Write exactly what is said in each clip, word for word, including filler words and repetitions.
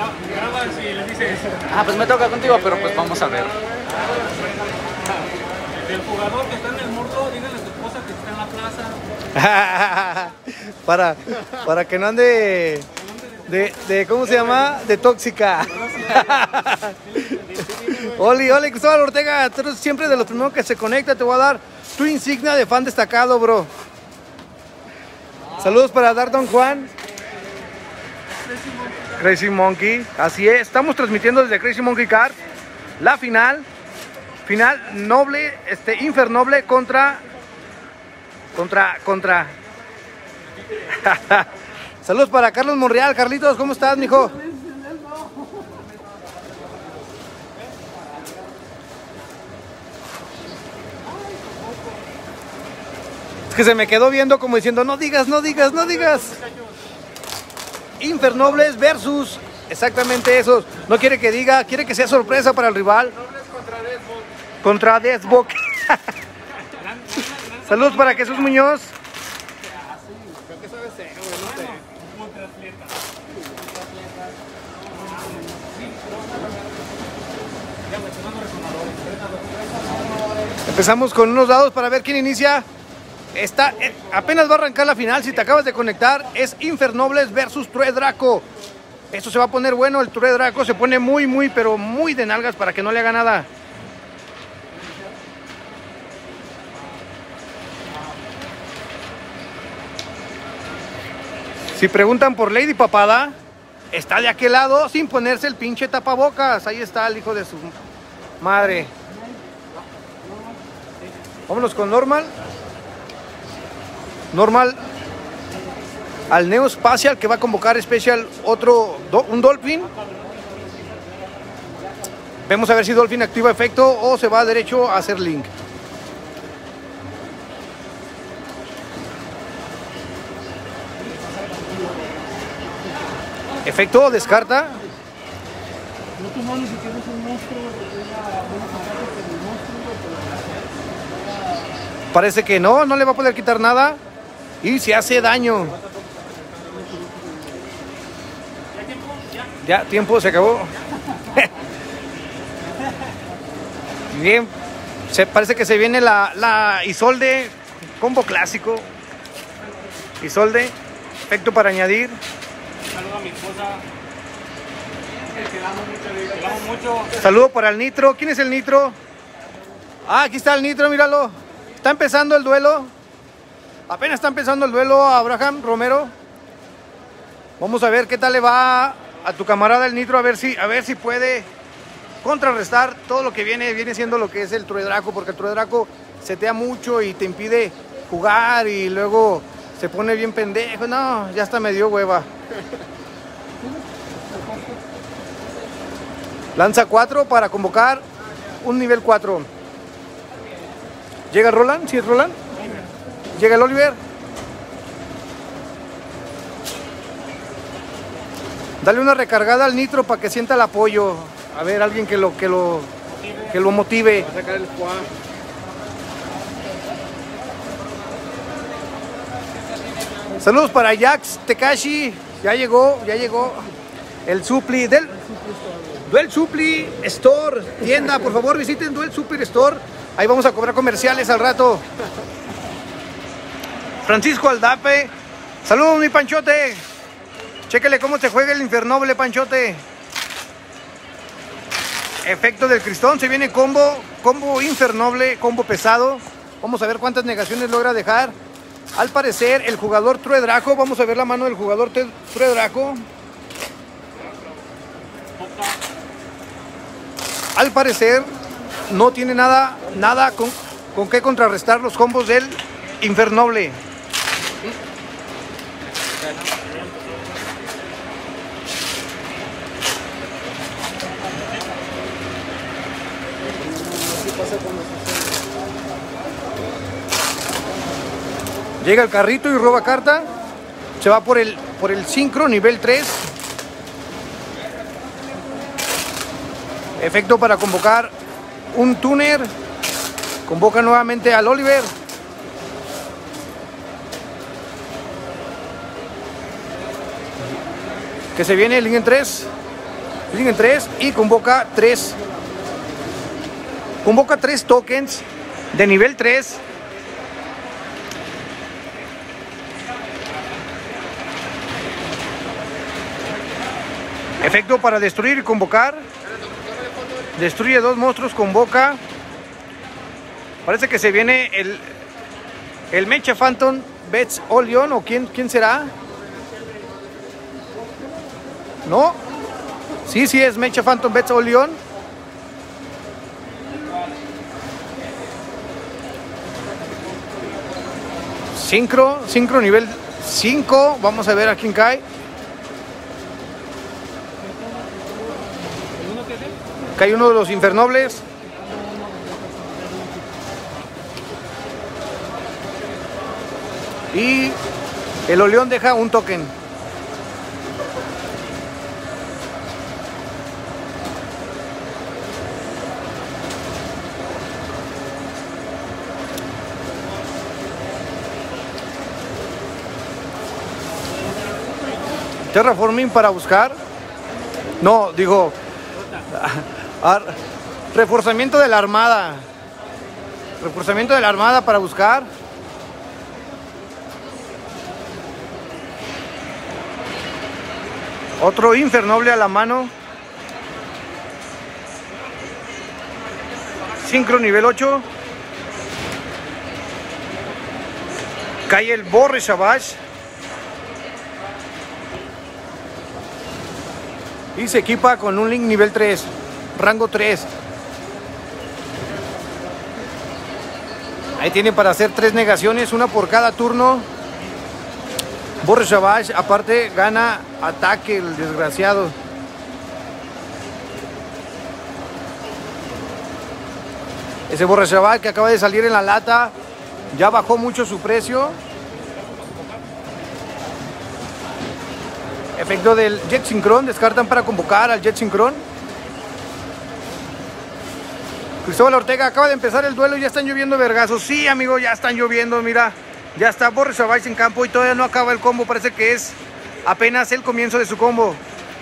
grabas y les dices. Ah, pues me toca contigo, pero pues vamos a ver. El jugador que está en el murdo, dígale a tu esposa que está en la plaza. para, para que no ande de, de, ¿cómo se llama? De tóxica. Oli, Oli, Cristóbal Ortega, tú eres siempre de los primeros que se conecta. Te voy a dar tu insignia de fan destacado, bro. Saludos para Darton Juan. Crazy Monkey, así es. Estamos transmitiendo desde Crazy Monkey Car la final. Final noble, este, Infernoble contra... Contra, contra... Saludos para Carlos Monreal. Carlitos, ¿cómo estás, mijo? Es que se me quedó viendo como diciendo, no digas, no digas, no digas. Infernobles versus exactamente esos. No quiere que diga, quiere que sea sorpresa para el rival. Contra Deathbook. Saludos para Jesús Muñoz. Empezamos con unos dados para ver quién inicia. Está, eh, apenas va a arrancar la final. Si te acabas de conectar, es Infernobles versus True Draco. Esto se va a poner bueno. El True Draco se pone muy, muy, pero muy de nalgas para que no le haga nada. Si preguntan por Lady Papada, está de aquel lado sin ponerse el pinche tapabocas. Ahí está el hijo de su madre. Vámonos con Normal. Normal al Neo Spacial, que va a convocar especial otro, do, un Dolphin. Vemos a ver si Dolphin activa efecto o se va derecho a hacer Link. Efecto, descarta. Parece que no, no le va a poder quitar nada. Y se hace daño. Ya, tiempo, se acabó. Bien. Se, parece que se viene la, la Isolde. Combo clásico. Isolde. Efecto para añadir. Saludo a mi esposa. Te amo mucho, te amo mucho. Saludo para el Nitro. ¿Quién es el Nitro? Ah, aquí está el Nitro, míralo. Está empezando el duelo. Apenas está empezando el duelo a Abraham Romero. Vamos a ver qué tal le va a tu camarada el Nitro. A ver si, a ver si puede contrarrestar todo lo que viene, viene siendo lo que es el True Draco. Porque el True Draco setea mucho y te impide jugar y luego se pone bien pendejo. No, ya hasta me dio hueva. Lanza cuatro para convocar un nivel cuatro. ¿Llega Roland? ¿Sí es Roland? ¿Llega el Oliver? Dale una recargada al Nitro para que sienta el apoyo. A ver, alguien que lo, que lo, que lo motive. Va a sacar el Juan. Saludos para Jax Tekashi. Ya llegó, ya llegó el Supli del Duel Supli Store. Tienda, por favor, visiten Duel Supli Store. Ahí vamos a cobrar comerciales al rato. Francisco Aldape. Saludos, mi Panchote. Chéquele cómo se juega el Infernoble, Panchote. Efecto del Cristón. Se viene combo. Combo Infernoble. Combo pesado. Vamos a ver cuántas negaciones logra dejar. Al parecer, el jugador True Draco. Vamos a ver la mano del jugador True Draco. Al parecer, no tiene nada, nada con, con qué contrarrestar los combos del Infernoble. Llega el carrito y roba carta. Se va por el, por el sincro, nivel tres. Efecto para convocar un tuner. Convoca nuevamente al Oliver. Que se viene el link en tres. Siguen tres y convoca tres. Convoca tres tokens de nivel tres. Efecto para destruir y convocar. Destruye dos monstruos, convoca. Parece que se viene el, el Mecha Phantom Bets Olion. ¿O quién, quién será? ¿No? Sí, sí es Mecha Phantom Bets Olion. Sincro, Sincro nivel cinco. Vamos a ver a quién cae. Cae uno de los Infernobles. Y el Oleón deja un token. Terraforming para buscar. No, digo... Reforzamiento de la armada. Reforzamiento de la armada para buscar. Otro Infernoble a la mano. Sincro nivel ocho. Cae el Borre Savage. Y se equipa con un Link nivel tres. Rango tres. Ahí tiene para hacer tres negaciones, una por cada turno. Borre Savage, aparte gana ataque el desgraciado. Ese Borre Savage que acaba de salir en la lata, ya bajó mucho su precio. Efecto del Jet Synchron, descartan para convocar al Jet Synchron. Cristóbal Ortega, acaba de empezar el duelo y ya están lloviendo vergazos. Sí, amigo, ya están lloviendo, mira. Ya está Borre Savage en campo y todavía no acaba el combo. Parece que es apenas el comienzo de su combo.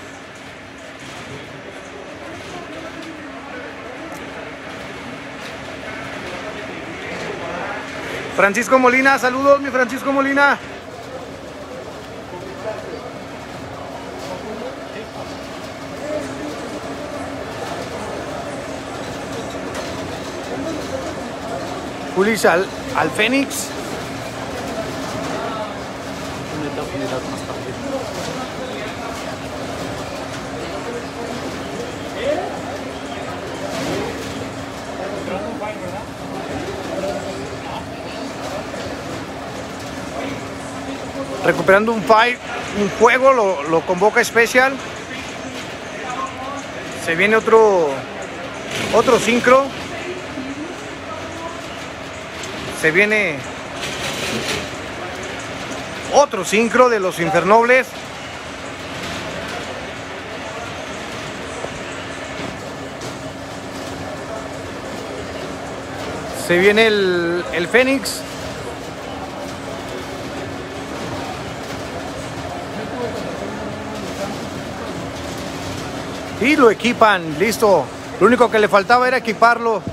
Francisco Molina, saludos, mi Francisco Molina. Julis al, al Fénix. Recuperando un fire, un juego, lo, lo convoca especial. Se viene otro otro sincro. Se viene otro sincro de los Infernobles. Se viene el, el Fénix. Y lo equipan, listo. Lo único que le faltaba era equiparlo.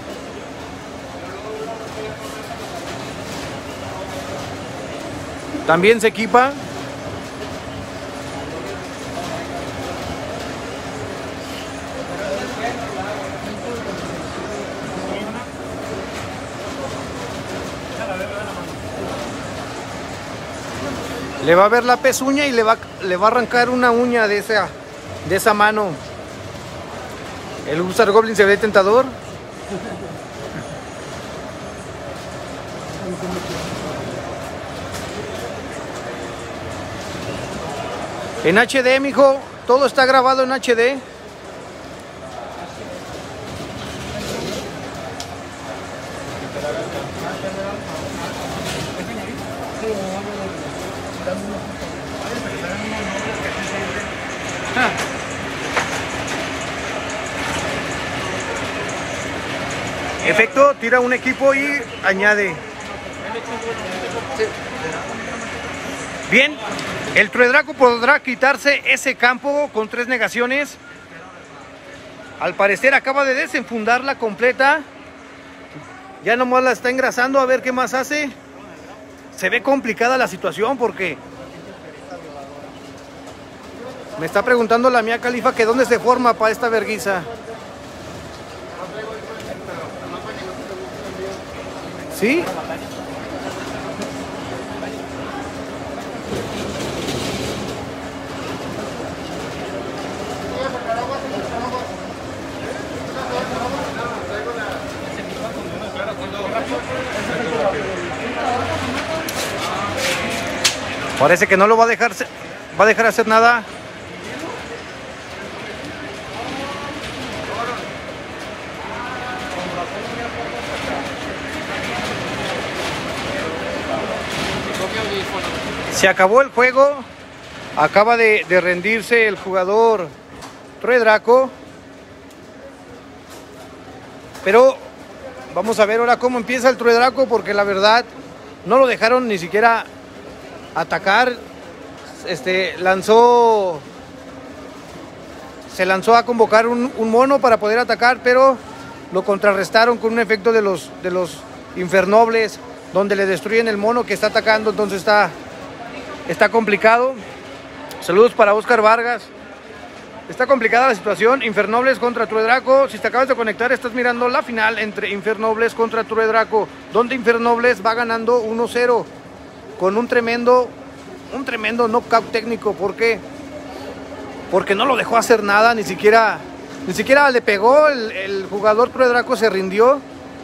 También se equipa. Le va a ver la pezuña y le va, le va a arrancar una uña de esa, de esa mano. El Gustar Goblin se ve tentador. En H D, mijo, todo está grabado en H D. Efecto, tira un equipo y añade. Bien, el Truedraco podrá quitarse ese campo con tres negaciones. Al parecer acaba de desenfundarla completa. Ya nomás la está engrasando a ver qué más hace. Se ve complicada la situación porque me está preguntando la Mía Khalifa que dónde se forma para esta verguiza. ¿Sí? Parece que no lo va a dejar, va a dejar hacer nada. Se acabó el juego. Acaba de, de rendirse el jugador True Draco. Pero vamos a ver ahora cómo empieza el True Draco, porque la verdad no lo dejaron ni siquiera atacar. Este lanzó se lanzó a convocar un, un mono para poder atacar, pero lo contrarrestaron con un efecto de los de los infernobles, donde le destruyen el mono que está atacando. Entonces está está complicado. Saludos para Oscar Vargas. Está complicada la situación. Infernobles contra True Draco. Si te acabas de conectar, estás mirando la final entre Infernobles contra True Draco, donde Infernobles va ganando uno cero con un tremendo un tremendo knockout técnico. ¿Por qué? Porque no lo dejó hacer nada, ni siquiera ni siquiera le pegó. El, el jugador True Draco se rindió.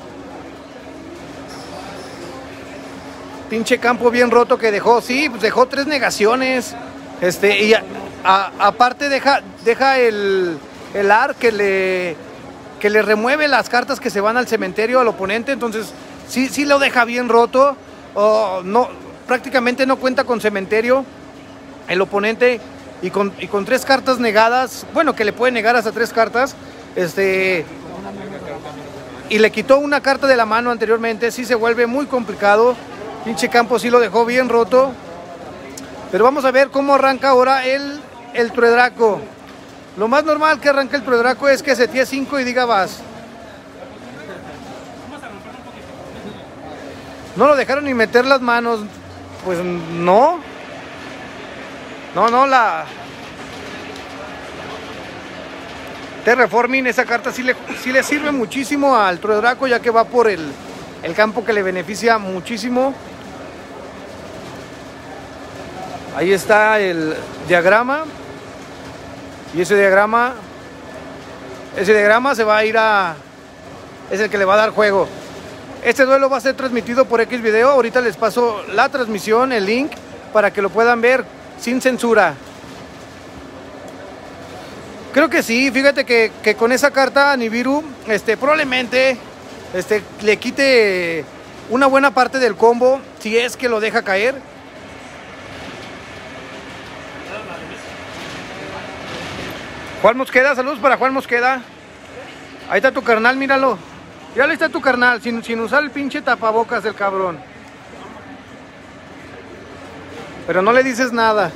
Pinche campo bien roto que dejó. Sí, pues dejó tres negaciones. Este, y a, a, aparte deja, deja el, el ar que le, que le remueve las cartas que se van al cementerio al oponente. Entonces sí, sí lo deja bien roto. Oh, no, prácticamente no cuenta con cementerio el oponente. Y con, y con tres cartas negadas, bueno, que le puede negar hasta tres cartas. Este, y le quitó una carta de la mano anteriormente. Sí se vuelve muy complicado. Pinche campo sí lo dejó bien roto. Pero vamos a ver cómo arranca ahora el, el True Draco. Lo más normal que arranque el True Draco es que setee cinco y diga vas. No lo dejaron ni meter las manos. Pues no. No, no, la Terraforming, esa carta sí le, sí le sirve muchísimo al True Draco, ya que va por el, el campo que le beneficia muchísimo. Ahí está el diagrama. Y ese diagrama, ese diagrama se va a ir a... es el que le va a dar juego. Este duelo va a ser transmitido por X Video. Ahorita les paso la transmisión, el link, para que lo puedan ver sin censura. Creo que sí, fíjate que, que con esa carta a Nibiru, este, probablemente este, le quite una buena parte del combo, si es que lo deja caer. Juan Mosqueda, saludos para Juan Mosqueda. Ahí está tu carnal, míralo. Ya ahí está tu carnal, sin, sin usar el pinche tapabocas el cabrón. Pero no le dices nada.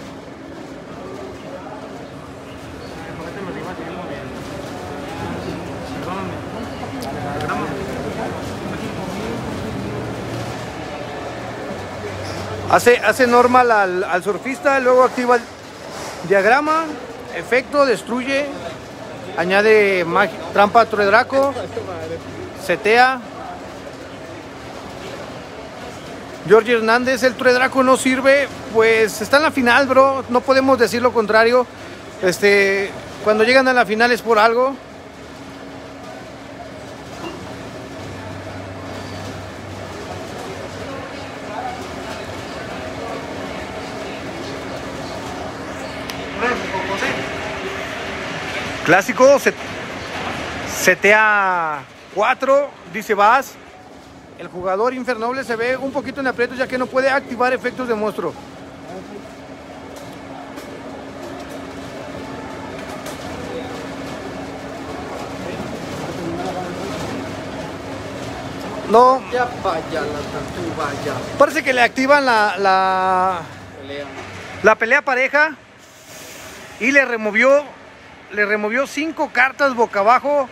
Hace, hace normal al, al surfista, luego activa el diagrama, efecto, destruye, añade trampa a True Draco, setea. Jorge Hernández, el True Draco no sirve, pues está en la final, bro, no podemos decir lo contrario. Este, cuando llegan a la final es por algo. Clásico, set, setea cuatro, dice vas. El jugador Infernoble se ve un poquito en aprietos, ya que no puede activar efectos de monstruo. No. Ya vaya la tortuga, ya. Parece que le activan la, la, Pelea. la pelea pareja y le removió le removió cinco cartas boca abajo.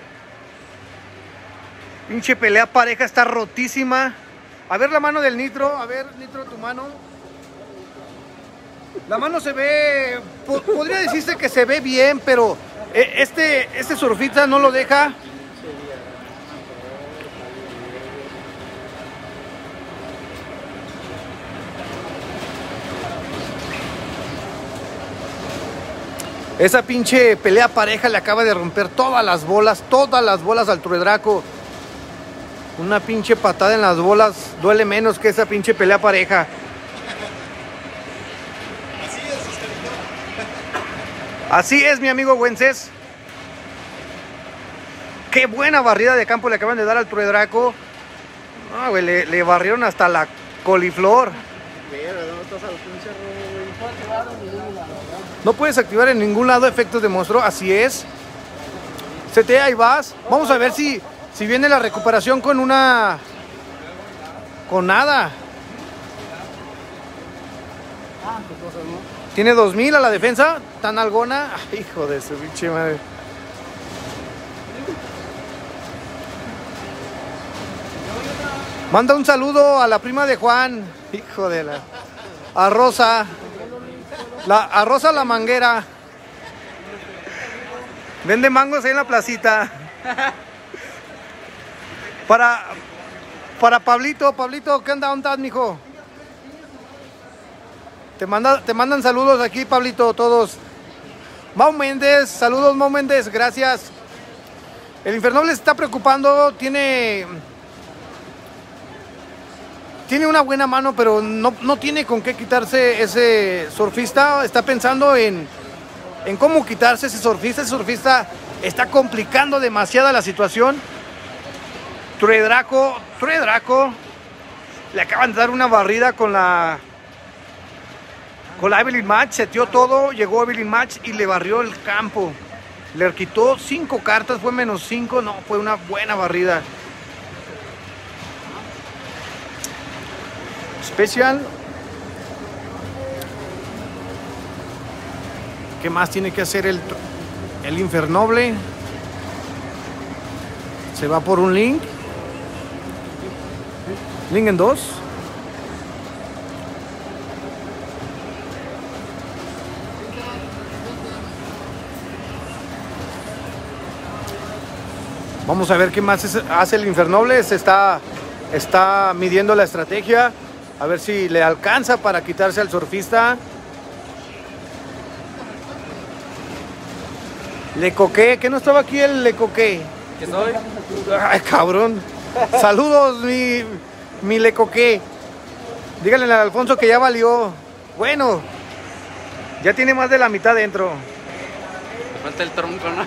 Pinche pelea pareja, está rotísima. A ver la mano del Nitro, a ver, Nitro, tu mano. La mano se ve, po podría decirse que se ve bien, pero este, este surfista no lo deja. Esa pinche pelea pareja le acaba de romper todas las bolas, todas las bolas al Truedraco. Una pinche patada en las bolas duele menos que esa pinche pelea pareja. Así es, mi amigo Wences. Qué buena barrida de campo le acaban de dar al Truedraco. No, güey, le, le barrieron hasta la coliflor. No puedes activar en ningún lado efectos de monstruo, así es. C T, ahí vas. Vamos a ver si, si viene la recuperación con una... Con nada. Tiene dos mil a la defensa. Tan algona. Ay, hijo de su pinche madre. Manda un saludo a la prima de Juan. Hijo de la... A Rosa. La, a Rosa la manguera. Vende mangos ahí en la placita. Para... Para Pablito. Pablito, ¿qué onda? ¿Dónde estás, mijo? Te, manda, te mandan saludos aquí, Pablito, todos. Mau Méndez, saludos, Mau Méndez, gracias. El Infernoble se está preocupando, tiene... Tiene una buena mano, pero no, no tiene con qué quitarse ese surfista. Está pensando en, en cómo quitarse ese surfista. Ese surfista está complicando demasiada la situación. Truedraco, Truedraco, le acaban de dar una barrida con la... Con la Evelyn Match, seteó todo, llegó Evelyn Match y le barrió el campo. Le quitó cinco cartas, fue menos cinco, no, fue una buena barrida. Special. ¿Qué más tiene que hacer el, el Infernoble? Se va por un Link. Link en dos. Vamos a ver qué más hace el Infernoble. Se está, está midiendo la estrategia. A ver si le alcanza para quitarse al surfista. Le Coqué. ¿Qué no estaba aquí el Le Coqué? ¿Qué soy? Ay, cabrón. Saludos, mi, mi Le Coqué. Díganle a Alfonso que ya valió. Bueno, ya tiene más de la mitad dentro. Falta el tronco, ¿no?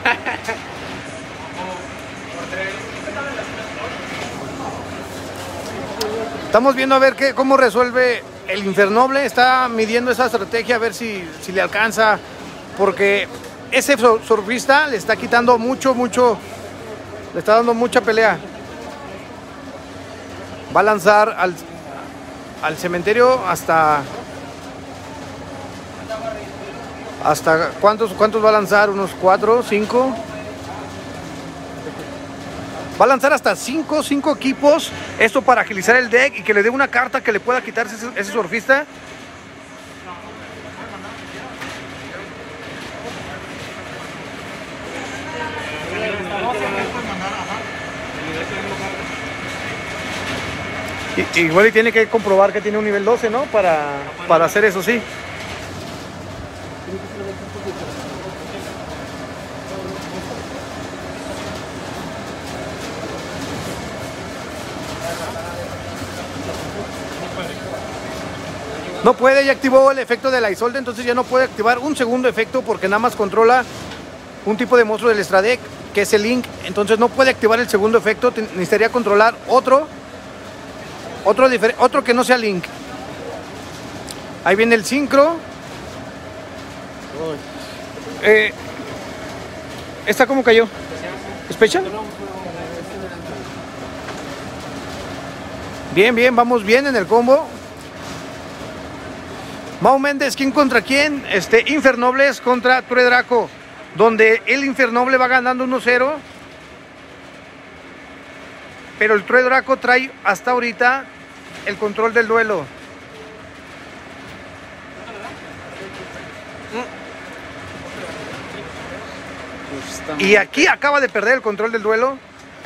Estamos viendo a ver qué, cómo resuelve el Infernoble. Está midiendo esa estrategia a ver si, si le alcanza. Porque ese surfista le está quitando mucho, mucho. Le está dando mucha pelea. Va a lanzar al, al cementerio hasta... ¿Hasta cuántos, cuántos va a lanzar? ¿Unos cuatro, cinco? Va a lanzar hasta cinco, cinco equipos. Esto para agilizar el deck y que le dé una carta que le pueda quitarse ese, ese surfista. Y, igual y tiene que comprobar que tiene un nivel doce, ¿no? Para, para hacer eso, sí. No puede, ya activó el efecto de la Isolde, entonces ya no puede activar un segundo efecto porque nada más controla un tipo de monstruo del extra deck, que es el Link. Entonces no puede activar el segundo efecto, necesitaría controlar otro, otro, otro que no sea Link. Ahí viene el Sincro. Eh, ¿Esta cómo cayó? ¿Special? Bien, bien, vamos bien en el combo. Mau Méndez, ¿quién contra quién? Este, Infernobles contra Truedraco. donde el Infernoble va ganando uno cero. Pero el True Draco trae hasta ahorita el control del duelo. Y aquí acaba de perder el control del duelo.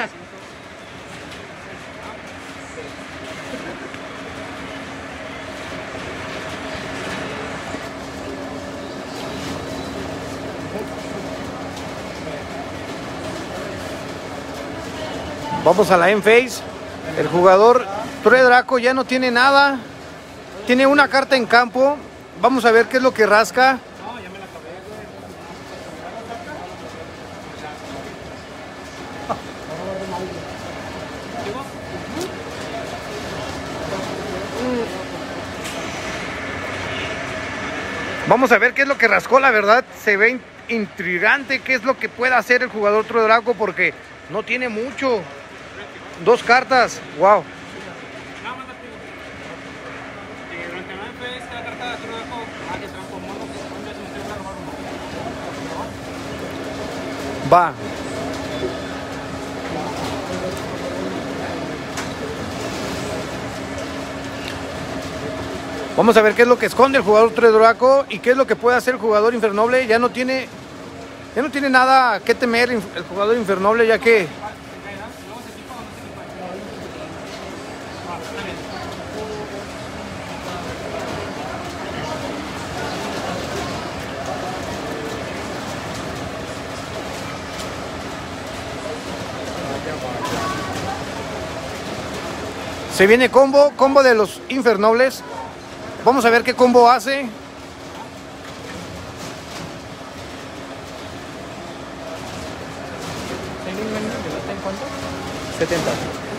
Vamos a la End-Phase. El jugador True Draco ya no tiene nada. Tiene una carta en campo. Vamos a ver qué es lo que rasca. Vamos a ver qué es lo que rascó, la verdad. Se ve intrigante qué es lo que puede hacer el jugador True Draco porque no tiene mucho. Dos cartas, wow. Va. Vamos a ver qué es lo que esconde el jugador True Draco y qué es lo que puede hacer el jugador Infernoble. Ya no tiene, ya no tiene nada que temer el jugador Infernoble, ya que se viene combo, combo de los Infernobles. Vamos a ver qué combo hace. setenta.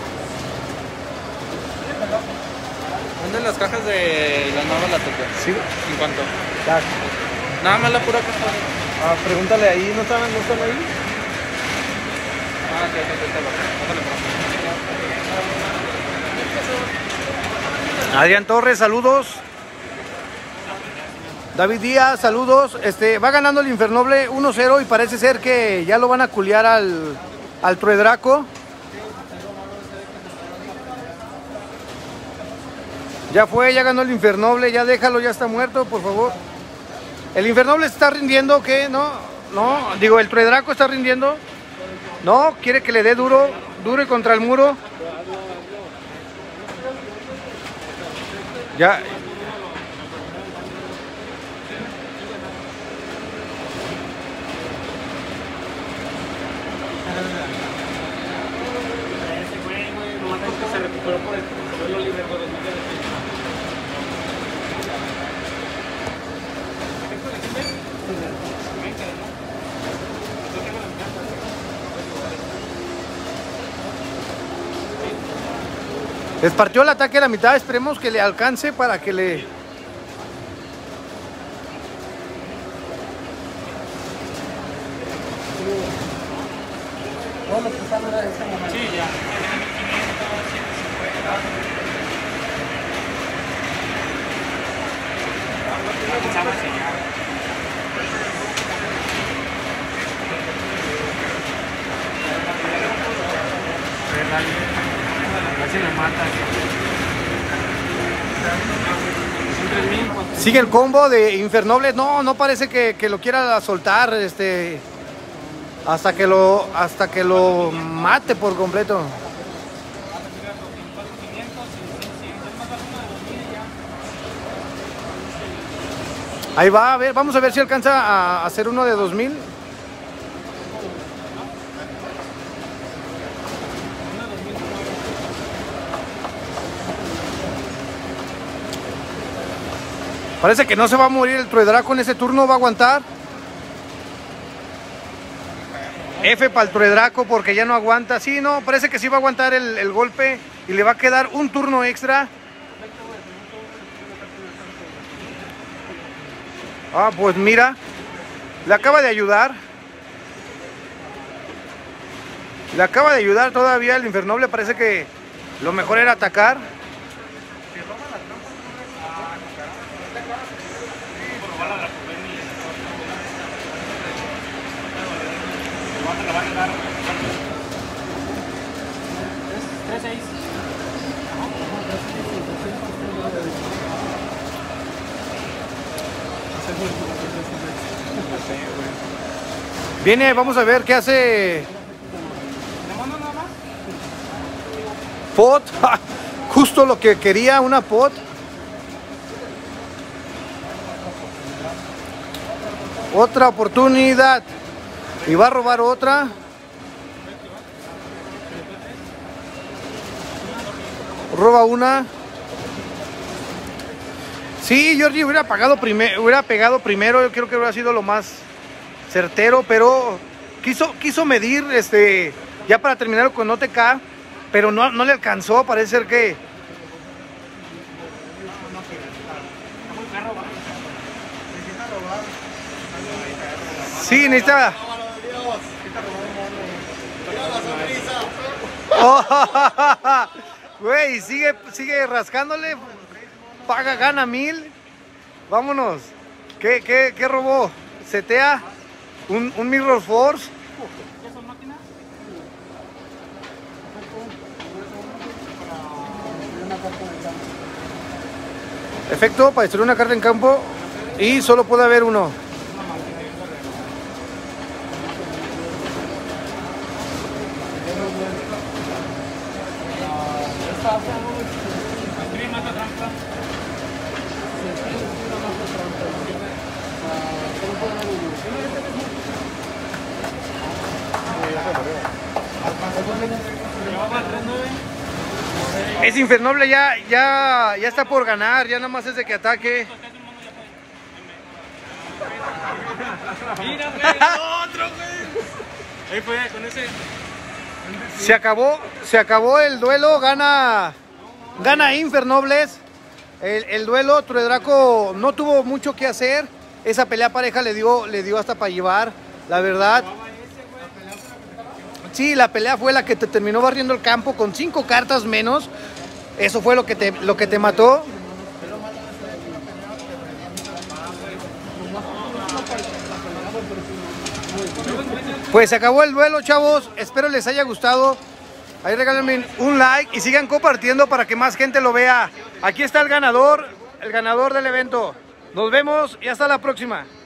¿Dónde las cajas de la nueva la toque? Sí. ¿En cuánto? Ya. Nada más la pura caja. Ah, pregúntale ahí, ¿no están, no están ahí? Ah, sí, sí, sí, sí, sí. Adrián Torres, saludos. David Díaz, saludos. Este, va ganando el Infernoble uno cero y parece ser que ya lo van a culiar al, al True Draco. Ya fue, ya ganó el Infernoble, ya déjalo, ya está muerto, por favor. El Infernoble está rindiendo, ¿qué? No, no, digo, el True Draco está rindiendo. No, quiere que le dé duro, dure contra el muro. Ya. Les partió el ataque a la mitad, esperemos que le alcance para que le... Sí, ya. Sigue el combo de Infernoble. No, no parece que, que lo quiera soltar, este, hasta que lo, hasta que lo mate por completo. Ahí va, a ver, vamos a ver si alcanza a hacer uno de dos mil. Parece que no se va a morir el True Draco en ese turno, va a aguantar. F para el True Draco porque ya no aguanta. Sí, no, parece que sí va a aguantar el, el golpe y le va a quedar un turno extra. Ah, pues mira, le acaba de ayudar. Le acaba de ayudar todavía el Infernoble, parece que lo mejor era atacar. Viene, vamos a ver qué hace Pot. Justo lo que quería, una Pot. Otra oportunidad. Y va a robar otra. Roba una. Sí, Georgie hubiera pagado primero, hubiera pegado primero. Yo creo que hubiera sido lo más certero, pero quiso, quiso medir este ya para terminar con O T K, pero no, no le alcanzó. Parece ser que sí, necesita. Oh, güey, sigue, sigue rascándole. Paga, gana mil. Vámonos. ¿Qué, qué, qué robó? Setea. Un, un Mirror Force. Efecto para destruir una carta en campo. Y solo puede haber uno. Es Infernoble, ya, ya, ya está por ganar, ya nada más es de que ataque. Mira, güey, otro, güey. Ahí fue, con ese. Se acabó, se acabó el duelo, gana, gana Infernobles. El, el duelo, Truedraco no tuvo mucho que hacer. Esa pelea pareja le dio, le dio hasta para llevar, la verdad. Sí, la pelea fue la que te terminó barriendo el campo con cinco cartas menos. Eso fue lo que te, lo que te mató. Pues se acabó el duelo, chavos. Espero les haya gustado. Ahí regálenme un like y sigan compartiendo para que más gente lo vea. Aquí está el ganador, el ganador del evento. Nos vemos y hasta la próxima.